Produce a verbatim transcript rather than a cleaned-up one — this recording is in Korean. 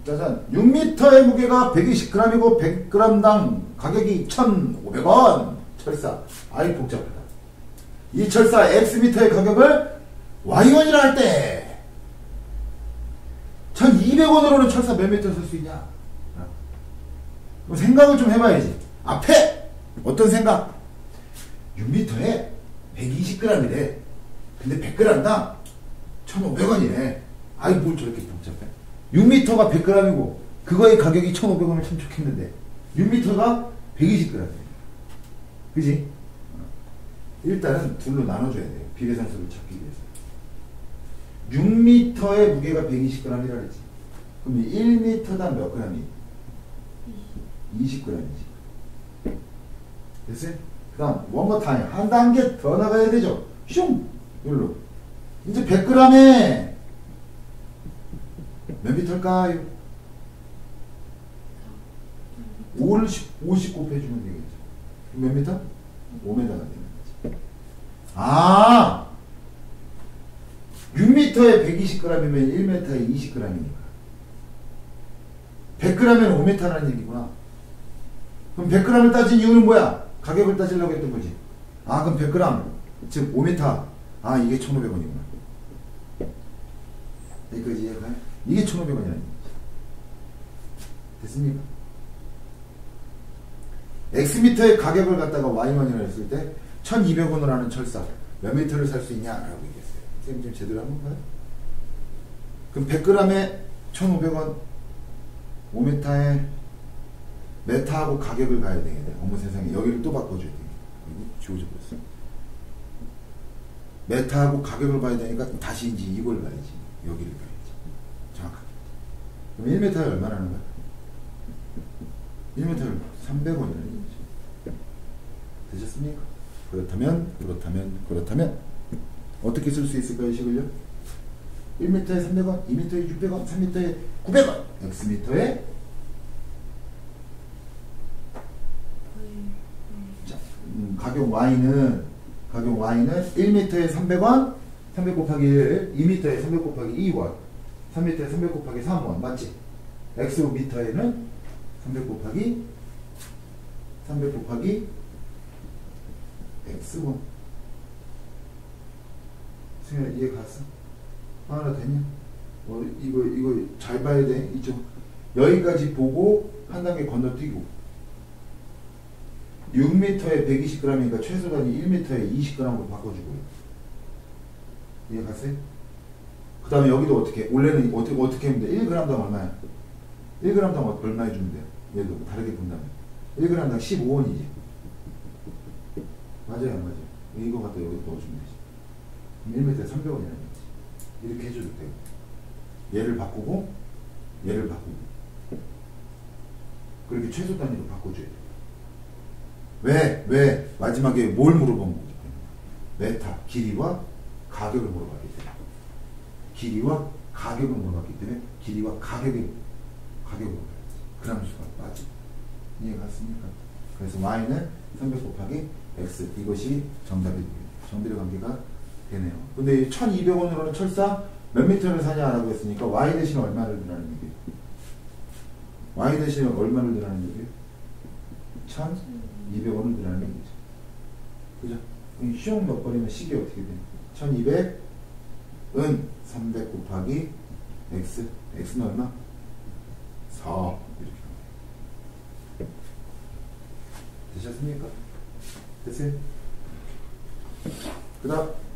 짜잔. 육 미터의 무게가 백이십 그램이고 백 그램당 가격이 천오백 원. 철사. 아이 복잡하다. 이 철사 X미터의 가격을 와이원이라 할 때 천이백 원으로는 철사 몇 미터 살 수 있냐? 그럼 생각을 좀 해봐야지. 앞에 어떤 생각? 육 미터에 백이십 그램이래. 근데 백 그램당 천오백 원이네. 아이 뭘 저렇게 복잡해? 육 미터가 백 그램이고 그거의 가격이 천오백 원이면 참 좋겠는데 육 미터가 백이십 그램이에요. 그지? 일단은 둘로 나눠줘야 돼요. 비례상수를 찾기 위해서. 육 미터의 무게가 백이십 그램이라 그랬지. 그럼 일 미터당 몇 그램이? 이십 그램이지. 됐어요? 그 다음 원모 타임 한 단계 더 나가야 되죠. 슝! 여기로 이제 백 그램에 몇 미터일까요? 오십, 오십 곱해주면 되겠죠. 몇 미터? 오 미터가 되는 거지. 아! 육 미터에 백이십 그램이면 일 미터에 이십 그램이니까. 백 그램이면 오 미터라는 얘기구나. 그럼 백 그램을 따진 이유는 뭐야? 가격을 따지려고 했던 거지. 아, 그럼 백 그램, 즉 오 미터. 아, 이게 천오백 원이구나. 여기까지 이해가요? 이게 천오백 원이라는 얘기지. 됐습니까? X미터의 가격을 갖다가 Y원이라고 했을 때 천이백 원으로 하는 철사 몇 미터를 살 수 있냐라고 얘기했어요. 선생님 좀 제대로 한 건가요? 그럼 백 그램에 천오백 원, 오 미터에 메타하고 가격을 가야 되겠네. 어머 세상에 여기를 또 바꿔줘야 되겠네. 이거 지워져 버렸어. 메타하고 가격을 봐야 되니까 다시 이제 이걸 가야지. 여기를 가야지. 정확하게. 그럼 일 미터에 얼마나 하는 거야? 일 미터를 삼백 원이라는 얘기죠. 되셨습니까? 그렇다면, 그렇다면, 그렇다면 어떻게 쓸 수 있을까요, 식을요? 일 미터에 삼백 원, 이 미터에 육백 원, 삼 미터에 구백 원, X미터에 자, 음, 가격 Y는 가격 Y는 일 미터에 삼백 원, 삼백 곱하기 일, 이 미터에 삼백 곱하기 이 원, 삼 미터에 삼백 곱하기 삼 원, 맞지? X미터에는 삼백 곱하기 삼백 곱하기 X원. 승현아 이해 갔어? 하나 됐냐? 어, 이거 이거 잘 봐야 돼. 이쪽 여기까지 보고 한 단계 건너뛰고 육 미터에 백이십 그램이니까 최소 단위 일 미터에 이십 그램으로 바꿔주고요. 이해 갔어요? 그 다음에 여기도 어떻게 원래는 어떻게 어떻게 하면 돼? 일 그램당 얼마야? 일 그램당 얼마 해주면 돼요? 얘도 다르게 본다면 일 그램당 십오 원이지. 맞아요, 안 맞아요? 이거 갖다 여기 넣어주면 되지. 일 미터에 삼백 원이라는 거지. 이렇게 해줘도 되고. 얘를 바꾸고, 얘를 바꾸고. 그렇게 최소 단위로 바꿔줘야 돼. 왜? 왜? 마지막에 뭘 물어본 거지? 메타, 길이와 가격을 물어봤기 때문에. 길이와 가격을 물어봤기 때문에 길이와 가격을, 가격을 물어봤지. 그람 수가 맞지? 이해가 갔습니까? 그래서 Y는 삼백 곱하기 X. 이것이 정답이, 정비례 관계가 되네요. 근데 천이백 원으로는 철사 몇 미터를 사냐라고 했으니까 Y 대신에 얼마를 넣으라는 얘기예요? Y 대신에 얼마를 넣으라는 얘기예요? 천이백 원을 넣으라는 얘기죠. 그죠? 그럼 슝 넣어버리면 식이 어떻게 돼요? 천이백은 삼백 곱하기 X. X는 얼마? 사. 이렇게. 되셨습니까? 됐어요? 그 다음